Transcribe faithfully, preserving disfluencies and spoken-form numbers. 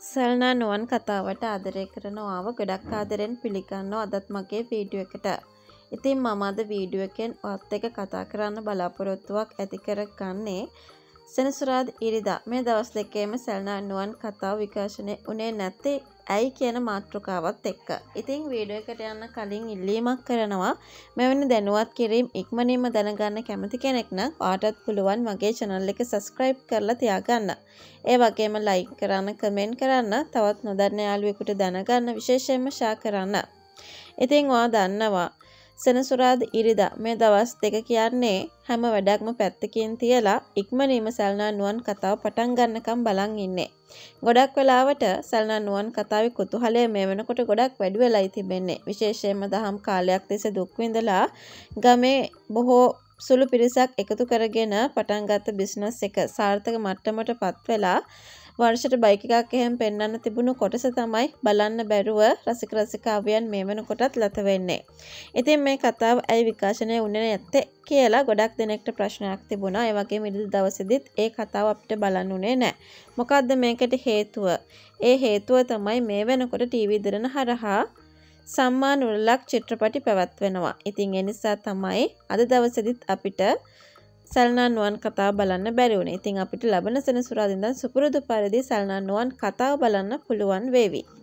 සැලනා නුවන් කතාවට ආදරය කරනවාව ගොඩක් ආදරෙන් පිළිගන්නවා අදත් මගේ වීඩියෝ එකට. ඉතින් මම අද වීඩියෝ එකෙන් ඔයත් එක්ක කතා කරන්න බලාපොරොත්තුවක් ඇති කරගන්නේ සෙනසුරාදා ඉරිදා මේ දවස් දෙකේම සැලනා නුවන් කතාව විකාශනය වුණේ නැත්තේ ඇයි කියන මාතෘකාවත් එක්ක. ඉතින් වීඩියෝ එකට යන්න කලින් ඉල්ලීමක් කරනවා මෙවැනි දැනුවත් කිරීම ඉක්මනින්ම දැනගන්න කැමති කෙනෙක් නම් ඔයාටත් පුළුවන් මගේ channel එක subscribe කරලා තියාගන්න. ඒ වගේම like කරන්න, comment කරන්න, තවත් නොදන්න යාළුවෙකුට දැනගන්න විශේෂයෙන්ම share කරන්න. ඉතින් ඔයා දන්නවා සෙනසුරාදා ඉරිදා මේ දවස් දෙක කියන්නේ හැම වැඩක්ම පැත්තකින් තියලා ඉක්මනින්ම සැලනා නුවන් කතාව පටන් ගන්නකම් බලන් ඉන්නේ. ගොඩක් වෙලාවට සැලනා නුවන් කතාවේ කුතුහලය මේ වෙනකොට ගොඩක් වැඩි වෙලයි තිබෙන්නේ. විශේෂයෙන්ම දහම් කාලයක් තිස්සේ දුක් විඳලා ගමේ බොහෝ සුළු පිරිසක් එකතු කරගෙන පටන් ගත්ත බිස්නස් එක සාර්ථක මට්ටමටපත් වෙලා වර්ෂයට බයික් එකක් එහෙම පෙන්වන්න තිබුණු කොටස තමයි බලන්න බැරුව රසික රසිකාවියන් මේ වෙනකොටත් ලත වෙන්නේ. ඉතින් මේ කතාව ඇයි විකාශනය වුණේ නැත්තේ කියලා ගොඩක් දෙනෙක්ට ප්‍රශ්නයක් තිබුණා. ඒ වගේම ඉරිදා දවසේදීත් ඒ කතාව අපිට බලන්න උනේ නැහැ. මොකද්ද මේකට හේතුව? ඒ හේතුව තමයි මේ වෙනකොට ටීවී දෙරණ හරහා සම්මාන උළෙලක් චිත්‍රපටි පැවැත්වෙනවා. ඉතින් ඒ නිසා තමයි අද දවසේදීත් අපිට සැලනා නුවන් කතාව බලන්න බැරි වුණේ. ඉතින් අපිට ලබන සෙනසුරාදා ඉඳන් සුපුරුදු පරිදි සැලනා නුවන් කතාව බලන්න පුළුවන් වේවි.